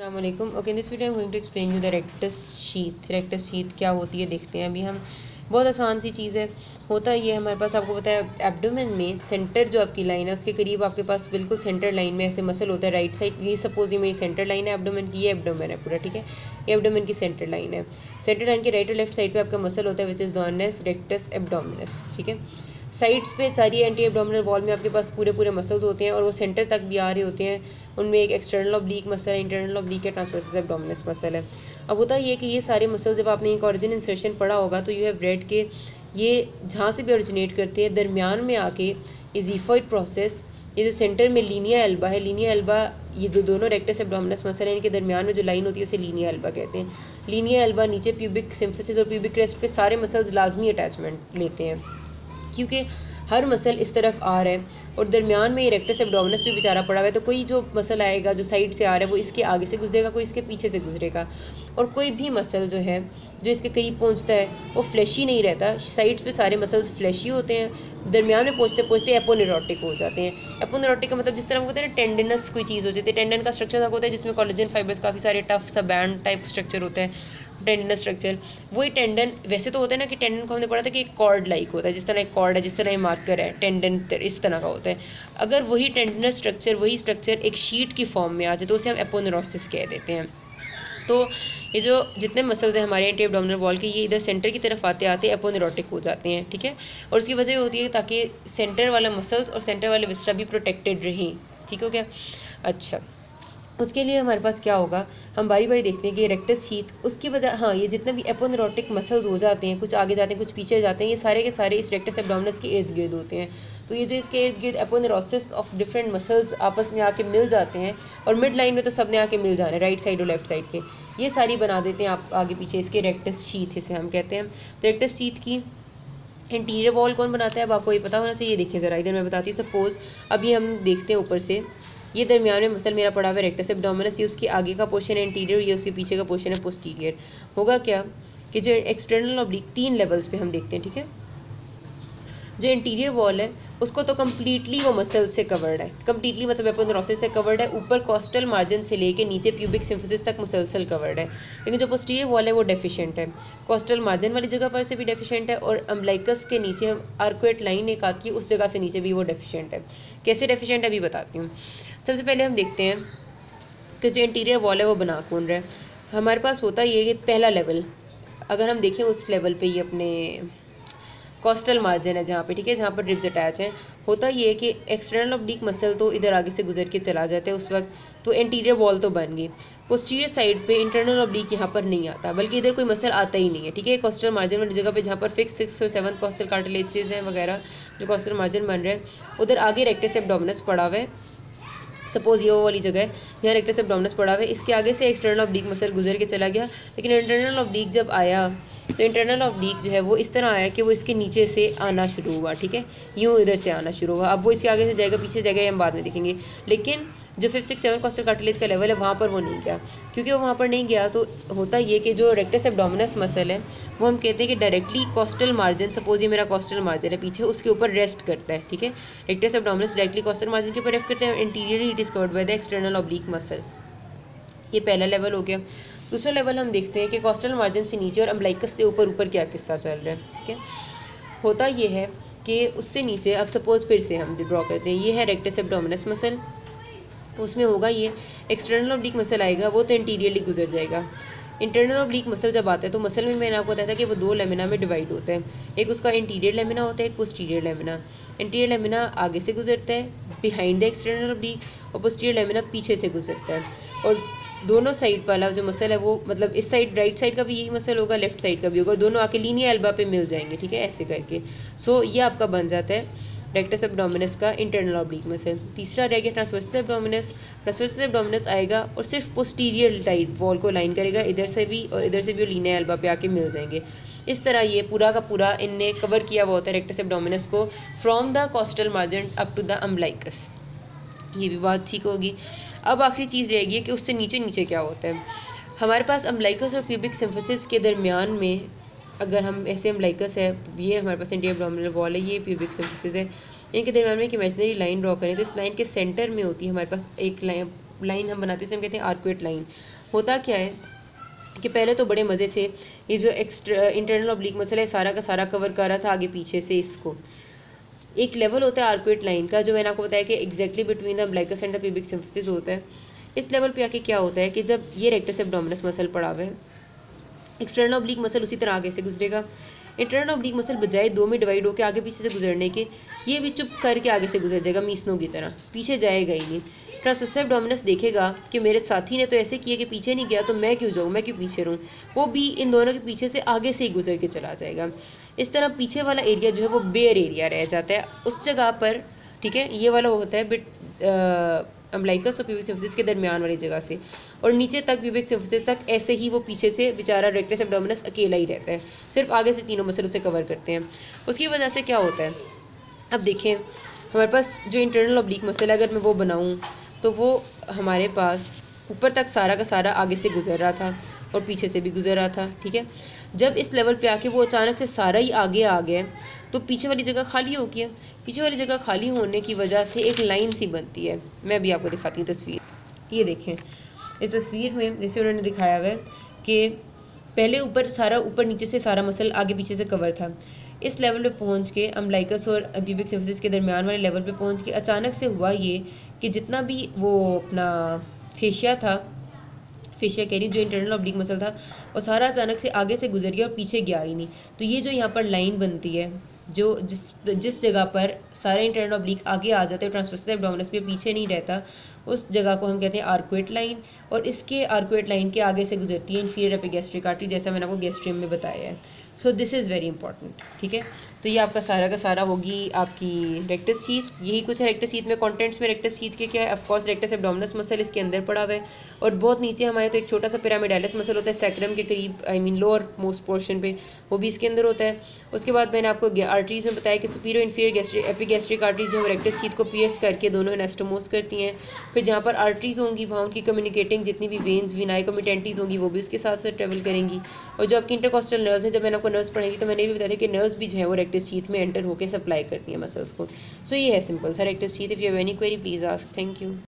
अस्सलामुअलैकुम। Okay, in this video I am going to explain you the rectus sheath. Rectus sheath क्या होती है देखते हैं अभी हम। बहुत आसान सी चीज़ है। होता ये हमारे पास, आपको पता है एब्डोमेन में सेंटर जो आपकी लाइन है उसके करीब आपके पास बिल्कुल सेंटर लाइन में ऐसे मसल होता है राइट साइड। ये सपोज ये मेरी सेंटर लाइन है एब्डोमेन की, ये एब्डोमेन है पूरा, ठीक है। ये एब्डोमेन की सेंटर लाइन है। सेंटर लाइन के राइट और लेफ्ट साइड पे आपका मसल होता है which is known as rectus abdominis, ठीक है। साइड्स पे सारी एंटी एब्डोमिनल वॉल में आपके पास पूरे पूरे मसल्स होते हैं और वो सेंटर तक भी आ रहे होते हैं। उनमें एक एक्सटर्नल ऑब्लिक मसल है, इंटरनल ऑब्लिक है, ट्रांसवर्सस एब्डोमिनस मसल है। अब होता ये कि ये सारे मसल जब आपने एक ओरिजिन इंसर्शन पढ़ा होगा तो यू हैव रेड के ये जहाँ से भी ओरिजिनेट करते हैं दरमियान में आके इजीफॉइड प्रोसेस, ये जो सेंटर में लीनिया एल्बा है, लीनिया एल्बा ये दोनों रेक्टस एब्डोमिनस मसल है, इनके दरमियान में जो लाइन होती है उसे लीनिया एल्बा कहते हैं। लीनिया एल्बा नीचे प्यूबिक सिम्फिसिस और प्यूबिक क्रेस्ट पे सारे मसल्स लाजमी अटैचमेंट लेते हैं क्योंकि हर मसल इस तरफ आ रहा है और दरमियान में ये रेक्टस एब्डोमिनस भी बेचारा पड़ा हुआ है। तो कोई जो मसल आएगा जो साइड से आ रहा है वो इसके आगे से गुजरेगा, कोई इसके पीछे से गुजरेगा। और कोई भी मसल जो है जो इसके करीब पहुंचता है वो फ्लैशी नहीं रहता। साइड्स पे सारे मसल्स फ्लैशी होते हैं, दरमियान में पहुंचते पहुंचते एपोनेरोटिक हो जाते हैं। एपोनेरोटिक का मतलब जिस तरह होता है ना टेंडनस कोई चीज़ हो जाती है। टेंडन का स्ट्रक्चर होता है जिसमें कोलेजन फाइबर्स काफ़ी सारे टफ सा बैंड टाइप स्ट्रक्चर होता है, टेंडनस स्ट्रक्चर। वही टेंडन वैसे तो होता है ना कि टेंडन को हमने पढ़ा था कि एक कॉर्ड लाइक होता है, जिस तरह एक कॉर्ड है, जिस तरह ये मार्कर है, टेंडन इस तरह का होता है। अगर वही टेंडनस स्ट्रक्चर वही स्ट्रक्चर एक शीट की फॉर्म में आ जाए तो उसे हम एपोनेरोसिस कह देते हैं। तो ये जो जितने मसल्स हैं हमारे एंटी एब्डोमिनल वॉल के, ये इधर सेंटर की तरफ आते आते एपोनेरोटिक हो जाते हैं, ठीक है। और उसकी वजह होती है ताकि सेंटर वाला मसल्स और सेंटर वाले विस्ट्रा भी प्रोटेक्टेड रहें, ठीक हो गया। अच्छा, उसके लिए हमारे पास क्या होगा, हम बारी बारी देखते हैं कि रेक्टस शीथ उसकी वजह, हाँ, ये जितने भी एपोनेरोटिक मसल्स हो जाते हैं, कुछ आगे जाते हैं कुछ पीछे जाते हैं, ये सारे के सारे इस रेक्टस एब्डोमिनस के इर्द गिर्द होते हैं। तो ये जो इसके इर्द गिर्द एपोनेरोसिस ऑफ डिफरेंट मसल्स आपस में आके मिल जाते हैं और मिड लाइन में तो सब ने आके मिल जाना है, राइट साइड और लेफ्ट साइड के, ये सारी बना देते हैं आप आगे पीछे इसके रेक्टस शीथ, इसे हम कहते हैं। तो रेक्टस शीथ की इंटीरियर वॉल कौन बनाता है अब आपको ये पता होना चाहिए। ये देखिए ज़रा, इधर मैं बताती हूँ। सपोज अभी हम देखते हैं ऊपर से, ये दरमियान में मसल मेरा पड़ा हुआ है रेक्टस एब्डोमिनस, ये उसके आगे का पोर्शन है इंटीरियर, ये उसके पीछे का पोर्शन है पोस्टीरियर। होगा क्या कि जो एक्सटर्नल ऑब्लिक 3 लेवल्स पे हम देखते हैं, ठीक है। जो इंटीरियर वॉल है उसको तो कम्प्लीटली वो मसल से कवर्ड है, कम्प्लीटली मतलब एपोनेरोसिस से कवर्ड है, ऊपर कोस्टल मार्जिन से लेके नीचे प्यूबिक सिम्फिसिस तक मुसलसल कवर्ड है। लेकिन जो पोस्टीरियर वॉल है वो डेफिशिएंट है, कोस्टल मार्जिन वाली जगह पर से भी डेफिशिएंट है और अम्बलाइकस के नीचे आर्कुएट लाइन एक आती है उस जगह से नीचे भी वो डेफिशिएंट है। कैसे डेफिशिएंट है अभी बताती हूँ। सबसे पहले हम देखते हैं कि जो इंटीरियर वॉल है वो बना कौन रहा है। हमारे पास होता ये कि पहला लेवल अगर हम देखें उस लेवल पे ये अपने कोस्टल मार्जिन है जहाँ पे, ठीक है, जहाँ पर रिब्स अटैच हैं। होता ये है कि एक्सटर्नल ऑब्लिक मसल तो इधर आगे से गुजर के चला जाता है उस वक्त, तो इंटीरियर वॉल तो बन गई। पोस्टीरियर साइड पे इंटरनल ऑब्लिक यहाँ पर नहीं आता, बल्कि इधर कोई मसल आता ही नहीं है, ठीक है। कोस्टल मार्जिन वाली जगह पे जहाँ पर फिक्स 6 और 7 कोस्टल कार्टिलेजेस हैं वगैरह, जो कोस्टल मार्जिन बन रहे हैं उधर आगे रेक्टस एब्डोमिनस पड़ा हुआ है। सपोज ये वो वाली जगह है, यहाँ रेक्टस एब्डोमिनस पड़ा हुआ है, इसके आगे से एक्सटर्नल ऑब्लिक मसल गुजर के चला गया। लेकिन इंटरनल ऑब्लिक जब आया तो इंटरनल ऑब्लिक जो है वो इस तरह आया कि वो इसके नीचे से आना शुरू हुआ, ठीक है, यूँ इधर से आना शुरू हुआ। अब वो इसके आगे से जाएगा पीछे जाएगा, ये हम बाद में देखेंगे। लेकिन जो 5, 6, 7 कोस्टल कार्टिलेज का लेवल है वहाँ पर वो नहीं गया। क्योंकि वो वहाँ पर नहीं गया तो होता ये कि जो रेक्टस एब्डोमिनस मसल है वो हम कहते हैं कि डायरेक्टली कोस्टल मार्जिन, सपोज ये मेरा कोस्टल मार्जिन है पीछे, उसके ऊपर रेस्ट करता है, ठीक है। Rectus abdominis directly costal margin के ऊपर रेस्ट करता है, anteriorly it is covered by the external oblique muscle. ये पहला लेवल हो गया। दूसरा लेवल हम देखते हैं कि कोस्टल मार्जिन से नीचे और अम्बलाइकस से ऊपर ऊपर क्या किस्सा चल रहा है, ठीक है। होता ये है कि उससे नीचे अब सपोज फिर से हम ड्रॉ करते हैं, ये है रेक्टस एब्डोमिनस मसल, उसमें होगा ये एक्सटर्नल ऑब्लिक मसल आएगा, वो तो इंटीरियरली गुजर जाएगा। इंटरनल ऑब्लिक मसल जब आता है तो मसल में मैंने आपको बताया था कि वो 2 लेमिना में डिवाइड होता है। एक उसका इंटीरियर लेमिना होता है, एक पोस्टीरियर लेमिना। इंटीरियर लेमिना आगे से गुजरता है बिहाइंड द एक्सटर्नल ऑब्लिक, और पोस्टीरियर लेमिना पीछे से गुजरता है। और दोनों साइड वाला जो मसल है वो मतलब इस साइड राइट साइड का भी यही मसल होगा, लेफ्ट साइड का भी होगा, दोनों आके लीनिया एल्बा पे मिल जाएंगे, ठीक है, ऐसे करके। सो ये आपका बन जाता है रेक्टस एब्डोमिनस का इंटरनल ऑब्लिक मसल। तीसरा रह गया ट्रांसवर्सस एब्डोमिनस। ट्रांसवर्सस एब्डोमिनस आएगा और सिर्फ पोस्टीरियर टाइप वॉल को लाइन करेगा, इधर से भी और इधर से भी लीनिया एल्बा पे आके मिल जाएंगे। इस तरह ये पूरा का पूरा इनने कवर किया हुआ होता है रेक्टस एब्डोमिनस को from the costal margin up to the umbilicus. ये भी बात ठीक होगी। अब आखिरी चीज़ रहेगी कि उससे नीचे नीचे क्या होता है। हमारे पास अम्बलाइकस और प्यूबिक सिम्फिसिस के दरमियान में अगर हम ऐसे अम्बलाइकस है, ये हमारे पास इंटीरियर एब्डोमिनल वॉल है, ये प्यूबिक सिम्फिसिस है, इनके दरमियान में एक इमेजिनरी लाइन ड्रॉ करें तो इस लाइन के सेंटर में होती है हमारे पास एक लाइन लाइन हम बनाते हैं उसे हम कहते हैं आर्कुएट लाइन। होता क्या है कि पहले तो बड़े मज़े से ये जो एक्स्ट्रा इंटरनल ऑब्लिक मसल है सारा का सारा कवर कर रहा था आगे पीछे से इसको। एक लेवल होता है आर्कुएट लाइन का जो मैंने आपको बताया कि exactly between the umbilicus and the pubic symphysis होता है। इस लेवल पे आके क्या होता है कि जब ये रेक्टस एब्डोमिनस मसल पड़ा हुआ है, एक्सटर्नल ऑब्लिक मसल उसी तरह आगे से गुजरेगा। इंटरनल ऑब्लिक मसल बजाय दो में डिवाइड होकर आगे पीछे से गुजरने के, ये भी चुप करके आगे से गुजर जाएगा मीसनों की तरह, पीछे जाएगा ही नहीं। ट्रांसवर्स एब्डोमिनस देखेगा कि मेरे साथी ने तो ऐसे किया कि पीछे नहीं गया, तो मैं क्यों जाऊँ, मैं क्यों पीछे रहूँ, वो भी इन दोनों के पीछे से आगे से ही गुजर के चला जाएगा। इस तरह पीछे वाला एरिया जो है वो बेयर एरिया रह जाता है उस जगह पर, ठीक है। ये वाला होता है बिट अम्बिलिकस और प्यूबिक सिम्फिसिस के दरमियान वाली जगह से, और नीचे तक प्यूबिक सिम्फिसिस तक ऐसे ही वो पीछे से बेचारा रेक्टस एब्डोमिनस अकेला ही रहता है, सिर्फ आगे से तीनों मसल उसे कवर करते हैं। उसकी वजह से क्या होता है, अब देखें हमारे पास जो इंटरनल ऑब्लिक मसल है अगर मैं वो बनाऊँ तो वो हमारे पास ऊपर तक सारा का सारा आगे से गुजर रहा था और पीछे से भी गुजर रहा था, ठीक है। जब इस लेवल पे आके वो अचानक से सारा ही आगे आ गया तो पीछे वाली जगह खाली हो गया। पीछे वाली जगह खाली होने की वजह से एक लाइन सी बनती है। मैं भी आपको दिखाती हूँ तस्वीर, ये देखें इस तस्वीर में जैसे उन्होंने दिखाया हुआ है कि पहले ऊपर नीचे से सारा मसल आगे पीछे से कवर था। इस लेवल पे पहुंच के अम्बिलिकस और प्यूबिक सिम्फिसिस के दरमियान वाले लेवल पे पहुंच के अचानक से हुआ ये कि जितना भी वो अपना फेशिया था, फेशिया कह रही जो इंटरनल ऑब्लिक मसल था, वो सारा अचानक से आगे से गुजर गया और पीछे गया ही नहीं। तो ये जो यहाँ पर लाइन बनती है, जो जिस जगह पर सारा इंटरनल ऑब्लिक आगे आ जाता है, ट्रांसवर्स एब्डोमिनस पे पीछे नहीं रहता, उस जगह को हम कहते हैं आर्कुएट लाइन। और इसके आर्कुएट लाइन के आगे से गुजरती है इंफीरियर एपिगैस्ट्रिक आर्टरी, जैसा मैंने आपको गैस्ट्रियम में बताया है। So this is very important, ठीक है। तो ये आपका सारा का सारा होगी आपकी रेक्टस शीथ। यही कुछ है रेक्टस शीथ में कॉन्टेंट्स में। रेक्टस शीथ के क्या है, ऑफकोर्स रेक्टस एब्डोमिनस मसल इसके अंदर पड़ा हुआ है, और बहुत नीचे हमारे तो एक छोटा सा पिरामिडालिस मसल होता है सैक्रम के करीब, I mean lower most portion पे, वो भी इसके अंदर होता है। उसके बाद मैंने आपको आर्टरीज में बताया कि सुपीरियर इंफीरियर एपिगैस्ट्रिक आर्टरीज जो रेक्टस शीथ को पियर्स करके दोनों एनास्टोमोस करती हैं। फिर जहाँ पर आर्टरीज होंगी वहाँ उनकी कम्युनिकेटिंग जितनी भी वेन्स विनाई कमिटेंटीज होंगी वो भी उसके साथ साथ ट्रेवल करेंगी। और जो आपकी इंटरकॉस्टल नर्व्स हैं, जब मैंने आपको नर्व्स पढ़ाई थी तो मैंने भी बताया था कि नर्व्स भी जो है वो रेक्टस शीथ में एंटर होकर सप्लाई करती हैं मसल्स को। सो ये है सिंपल सा rectus sheath. If you have any query please ask. Thank you.